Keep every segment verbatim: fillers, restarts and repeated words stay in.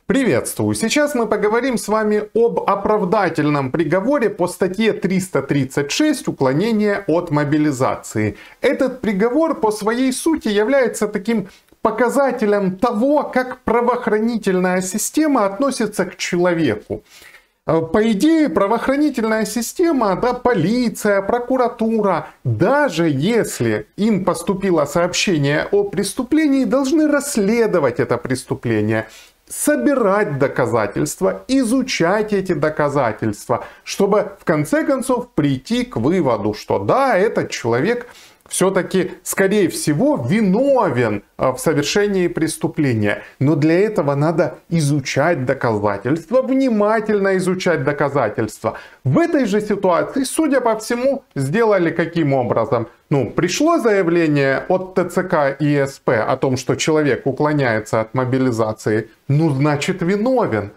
Приветствую! Сейчас мы поговорим с вами об оправдательном приговоре по статье триста тридцать шесть «Уклонение от мобилизации». Этот приговор по своей сути является таким показателем того, как правоохранительная система относится к человеку. По идее, правоохранительная система, да, полиция, прокуратура, даже если им поступило сообщение о преступлении, должны расследовать это преступление, собирать доказательства, изучать эти доказательства, чтобы в конце концов прийти к выводу, что да, этот человек все-таки, скорее всего, виновен в совершении преступления. Но для этого надо изучать доказательства, внимательно изучать доказательства. В этой же ситуации, судя по всему, сделали каким образом? Ну, пришло заявление от ТЦК и СП о том, что человек уклоняется от мобилизации. Ну, значит, виновен.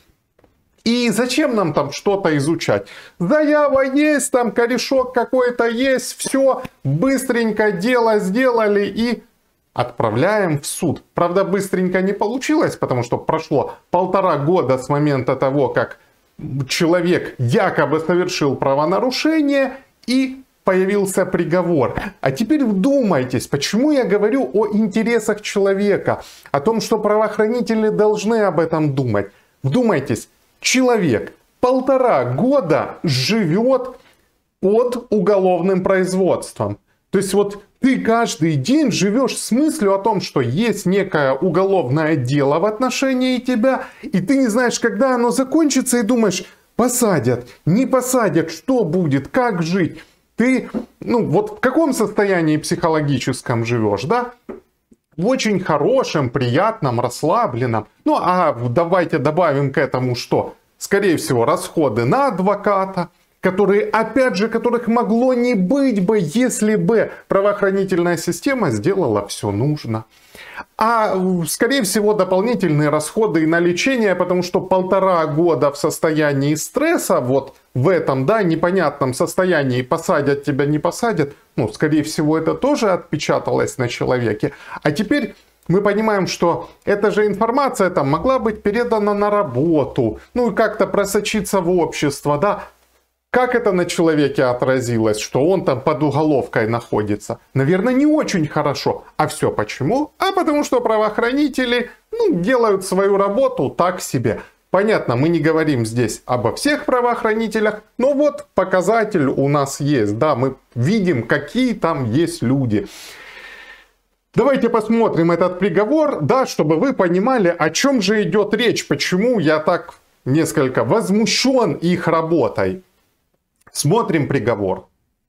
И зачем нам там что-то изучать? Заява есть, там корешок какой-то есть, все, быстренько дело сделали и отправляем в суд. Правда, быстренько не получилось, потому что прошло полтора года с момента того, как человек якобы совершил правонарушение и появился приговор. А теперь вдумайтесь, почему я говорю о интересах человека, о том, что правоохранители должны об этом думать. Вдумайтесь. Человек полтора года живет под уголовным производством. То есть вот ты каждый день живешь с мыслью о том, что есть некое уголовное дело в отношении тебя, и ты не знаешь, когда оно закончится, и думаешь, посадят, не посадят, что будет, как жить. Ты, ну вот в каком состоянии психологическом живешь, да? В очень хорошем, приятном, расслабленном. Ну а давайте добавим к этому что? Скорее всего, расходы на адвоката, которые, опять же, которых могло не быть бы, если бы правоохранительная система сделала все нужно. А, скорее всего, дополнительные расходы и на лечение, потому что полтора года в состоянии стресса, вот в этом, да, непонятном состоянии, посадят тебя, не посадят, ну, скорее всего, это тоже отпечаталось на человеке. А теперь мы понимаем, что эта же информация там могла быть передана на работу, ну и как-то просочиться в общество, да. Как это на человеке отразилось, что он там под уголовкой находится? Наверное, не очень хорошо. А все почему? А потому что правоохранители, ну, делают свою работу так себе. Понятно, мы не говорим здесь обо всех правоохранителях, но вот показатель у нас есть. Да, мы видим, какие там есть люди. Давайте посмотрим этот приговор, да, чтобы вы понимали, о чем же идет речь, почему я так несколько возмущен их работой. Смотрим приговор.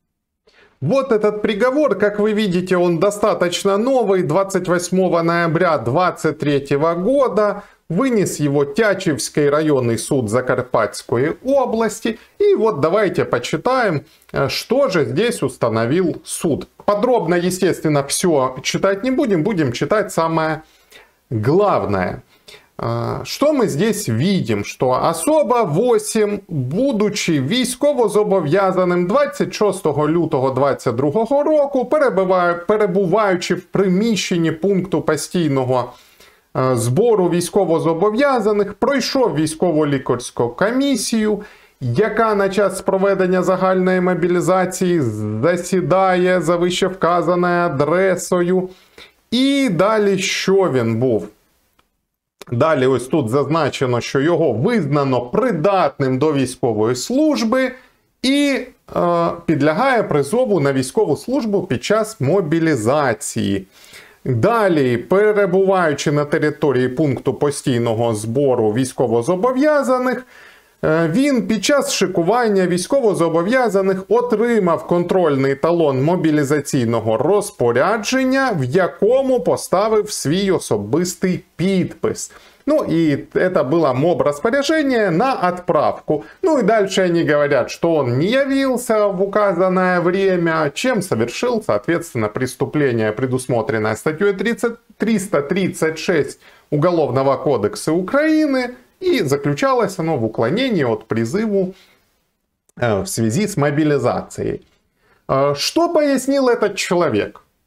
Вот этот приговор, как вы видите, он достаточно новый, двадцать восьмого ноября две тысячи двадцать третьего года. Вынес его Тячівський районный суд Закарпатской области. И вот давайте почитаем, что же здесь установил суд. Подробно, естественно, все читать не будем, будем читать самое главное. Что мы здесь видим? Что особа восім, будучи військовозобов'язаним двадцять шостого лютого двадцять другого року, перебуваючи в приміщенні пункту постійного збору військовозобов'язаних, пройшов військово-лікарську комісію, яка на час проведення загальної мобілізації засідає за вищевказаною адресою. І далі що він був? Далі ось тут зазначено, що його визнано придатним до військової служби і е, підлягає призову на військову службу під час мобілізації. Далі, перебуваючи на території пункту постійного збору військовозобов'язаних, він під час шикування військовозобов'язаних отримав контрольний талон мобілізаційного розпорядження, в якому поставив свій особистий підпис. Ну и это было моб-распоряжение на отправку. Ну и дальше они говорят, что он не явился в указанное время, чем совершил, соответственно, преступление, предусмотренное статьей триста тридцать шесть Уголовного кодекса Украины. И заключалось оно в уклонении от призыву в связи с мобилизацией. Что пояснил этот человек?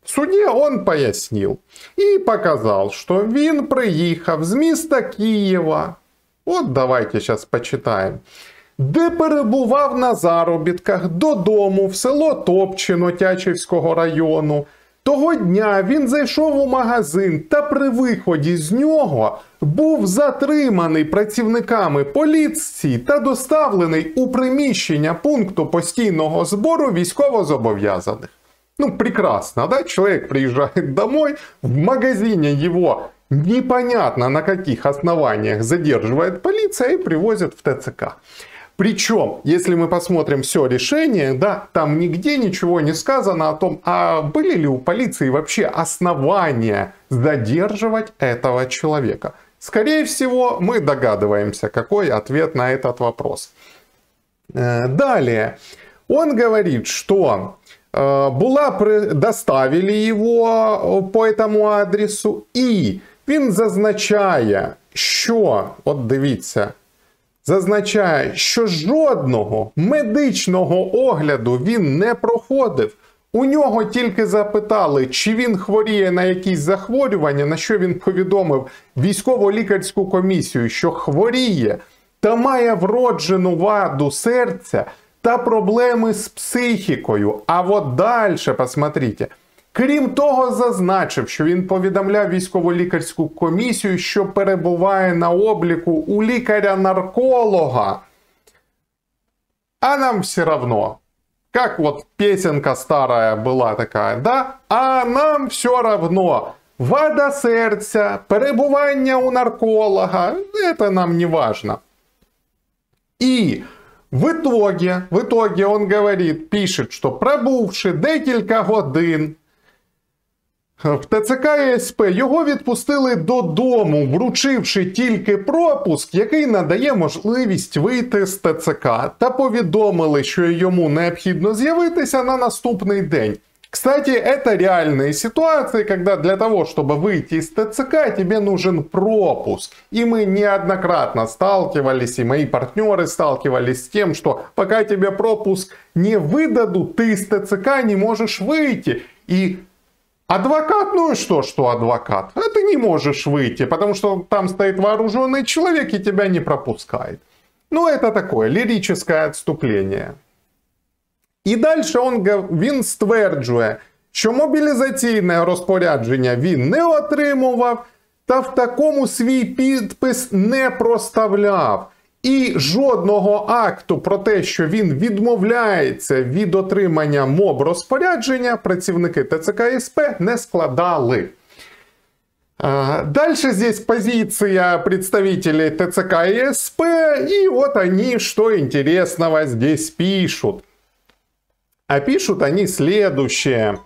В суді он пояснив і показав, що він приїхав з міста Києва. От давайте зараз почитаємо. Де перебував на заробітках додому в село Топчино Тячівського району. Того дня він зайшов у магазин та при виході з нього був затриманий працівниками поліції та доставлений у приміщення пункту постійного збору військовозобов'язаних. Ну, прекрасно, да? Человек приезжает домой, в магазине его непонятно на каких основаниях задерживает полиция и привозят в ТЦК. Причем, если мы посмотрим все решение, да, там нигде ничего не сказано о том, а были ли у полиции вообще основания задерживать этого человека. Скорее всего, мы догадываемся, какой ответ на этот вопрос. Далее, он говорит, что була, доставили его по этому адресу, і він зазначає, що, от дивіться, зазначає, що жодного медичного огляду він не проходив. У нього тільки запитали, чи він хворіє на якісь захворювання, на що він повідомив військово-лікарську комісію, що хворіє та має вроджену ваду серця та проблеми з психікою. А от далі, посмотрите. Крім того, зазначив, що він повідомляв військово-лікарську комісію, що перебуває на обліку у лікаря-нарколога. А нам все равно. Как вот песенка старая была такая, да? А нам все равно. Вада серця, перебування у нарколога, это нам не важно. И в итоге, в итоге он говорит, пишет, что пробувши декілька годин в ТЦК і СП, його відпустили додому, вручивши тільки пропуск, який надає можливість вийти з ТЦК, та повідомили, що йому необхідно з'явитися на наступний день. Кстати, это реальные ситуации, когда для того, чтобы выйти из ТЦК, тебе нужен пропуск. И мы неоднократно сталкивались, и мои партнеры сталкивались с тем, что пока тебе пропуск не выдадут, ты из ТЦК не можешь выйти. И адвокат, ну и что, что адвокат? А ты не можешь выйти, потому что там стоит вооруженный человек и тебя не пропускает. Ну, это такое лирическое отступление. І далі він стверджує, що мобілізаційне розпорядження він не отримував та в такому свій підпис не проставляв. І жодного акту про те, що він відмовляється від отримання моб-розпорядження, працівники ТЦК і СП не складали. Дальше здесь позиция представителей ТЦК и СП, и вот они, что интересного здесь пишут. А пишут они следующее.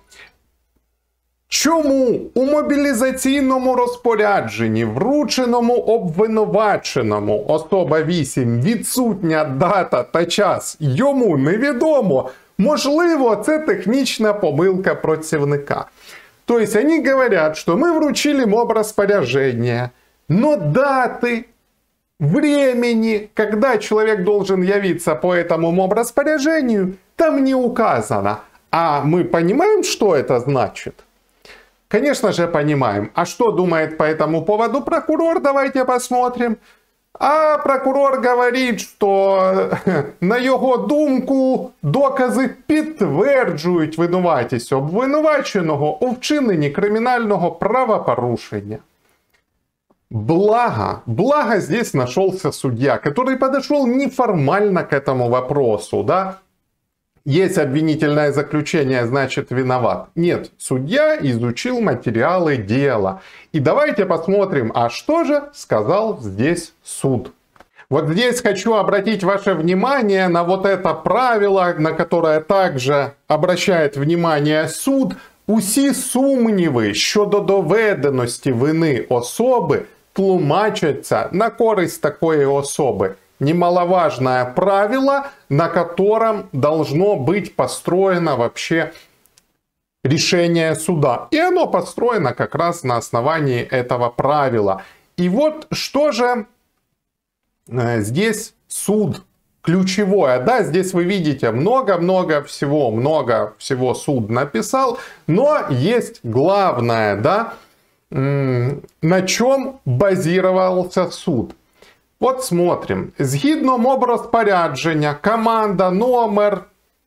Чому у мобілізаційному розпорядженні, врученому обвинуваченому особа вісім, відсутня дата та час, йому невідомо? Можливо, це технічна помилка працівника. То есть они говорят, что мы вручили моб-распоряжение, но даты, времени, когда человек должен явиться по этому моб-распоряжению, там не указано. А мы понимаем, что это значит? Конечно же понимаем. А что думает по этому поводу прокурор? Давайте посмотрим. А прокурор говорить, що на його думку докази підтверджують винуватість обвинуваченого у вчиненні кримінального правопорушення. Благо, благо здесь нашелся судья, который подошел неформально к этому вопросу, да? Есть обвинительное заключение, значит виноват. Нет, судья изучил материалы дела. И давайте посмотрим, а что же сказал здесь суд. Вот здесь хочу обратить ваше внимание на вот это правило, на которое также обращает внимание суд. Усі сумніви щодо доведеності вини особи тлумачаться на користь такої особи. Немаловажное правило, на котором должно быть построено вообще решение суда. И оно построено как раз на основании этого правила. И вот что же здесь суд ключевое. Да, здесь вы видите много-много всего, много всего суд написал, но есть главное, да, на чем базировался суд. От смотрим. Згідно моврозпорядження, команда номер,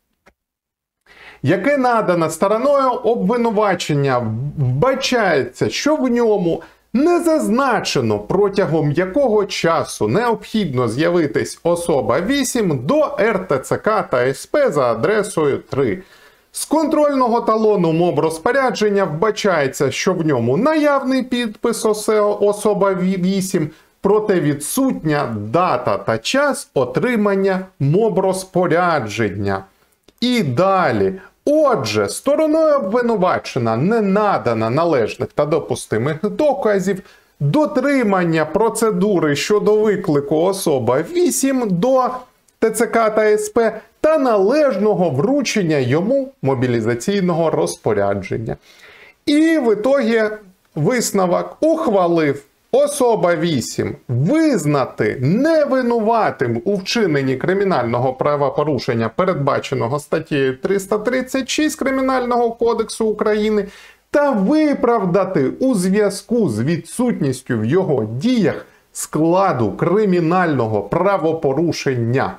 яке надано стороною обвинувачення, вбачається, що в ньому не зазначено, протягом якого часу необхідно з'явитись особа вісім до ер те це ка та ес пе за адресою три. З контрольного талону моврозпорядження вбачається, що в ньому наявний підпис особа вісім, проте відсутня дата та час отримання моврозпорядження. І далі. Отже, стороною обвинувачена не надано належних та допустимих доказів, дотримання процедури щодо виклику особа вісім до те це ка та ес пе та належного вручення йому мобілізаційного розпорядження. І в ітогі висновок ухвалив особа вісім визнати невинуватим у вчиненні кримінального правопорушення, передбаченого статтею триста тридцять шість Кримінального кодексу України, та виправдати у зв'язку з відсутністю в його діях складу кримінального правопорушення.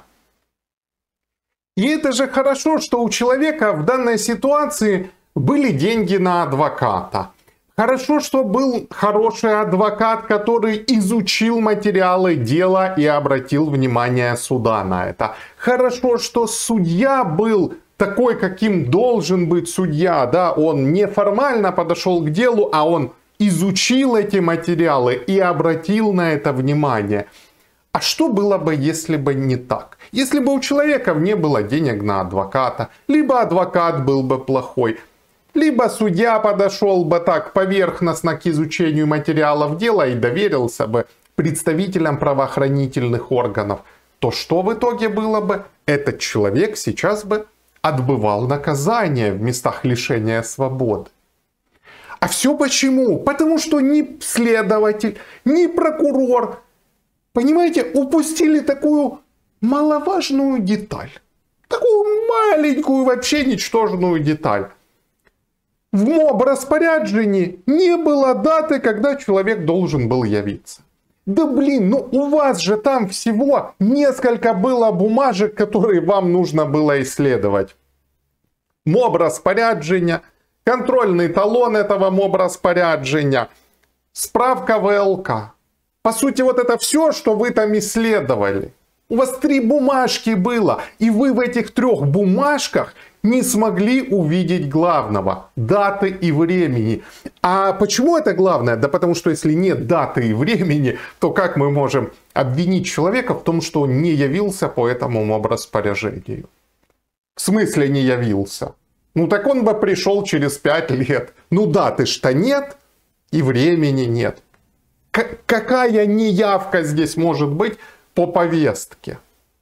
И это же хорошо, что у человека в данной ситуации были деньги на адвоката. Хорошо, что был хороший адвокат, который изучил материалы дела и обратил внимание суда на это. Хорошо, что судья был такой, каким должен быть судья. Да? Он не формально подошел к делу, а он изучил эти материалы и обратил на это внимание. А что было бы, если бы не так? Если бы у человека не было денег на адвоката, либо адвокат был бы плохой, либо судья подошел бы так поверхностно к изучению материалов дела и доверился бы представителям правоохранительных органов, то что в итоге было бы? Этот человек сейчас бы отбывал наказание в местах лишения свободы. А все почему? Потому что ни следователь, ни прокурор, понимаете, упустили такую маловажную деталь. Такую маленькую, вообще ничтожную деталь. В моб-распоряджении не было даты, когда человек должен был явиться. Да блин, ну у вас же там всего несколько было бумажек, которые вам нужно было исследовать. Моб-распоряджение, контрольный талон этого моб-распоряджения, справка вэ эл ка. По сути, вот это все, что вы там исследовали. У вас три бумажки было, и вы в этих трех бумажках не смогли увидеть главного – даты и времени. А почему это главное? Да потому что если нет даты и времени, то как мы можем обвинить человека в том, что он не явился по этому моб-распоряжению? В смысле не явился? Ну так он бы пришел через пять лет. Ну даты-то нет и времени нет. К- какая неявка здесь может быть по повестке?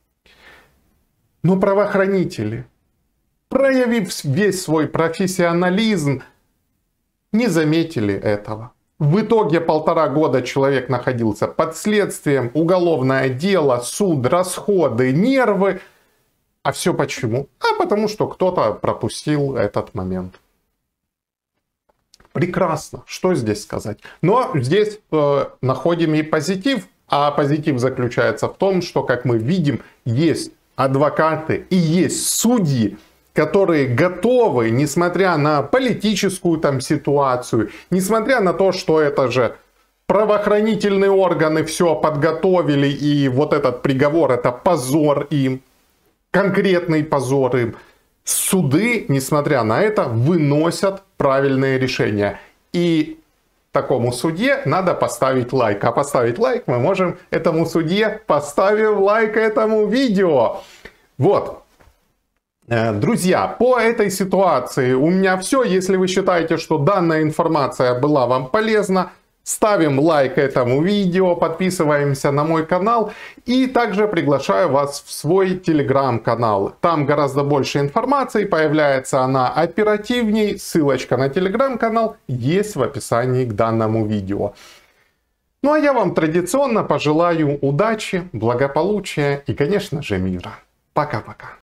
Но правоохранители, проявив весь свой профессионализм, не заметили этого. В итоге полтора года человек находился под следствием, уголовное дело, суд, расходы, нервы. А все почему? А потому что кто-то пропустил этот момент. Прекрасно, что здесь сказать? Но здесь э, находим и позитив. А позитив заключается в том, что, как мы видим, есть адвокаты и есть судьи, которые готовы, несмотря на политическую там ситуацию, несмотря на то, что это же правоохранительные органы все подготовили, и вот этот приговор — это позор им, конкретный позор им, суды, несмотря на это, выносят правильные решения. И такому судье надо поставить лайк. А поставить лайк мы можем этому судье, поставив лайк этому видео. Вот. Друзья, по этой ситуации у меня все. Если вы считаете, что данная информация была вам полезна, ставим лайк этому видео, подписываемся на мой канал и также приглашаю вас в свой телеграм-канал. Там гораздо больше информации, появляется она оперативней. Ссылочка на телеграм-канал есть в описании к данному видео. Ну а я вам традиционно пожелаю удачи, благополучия и, конечно же, мира. Пока-пока.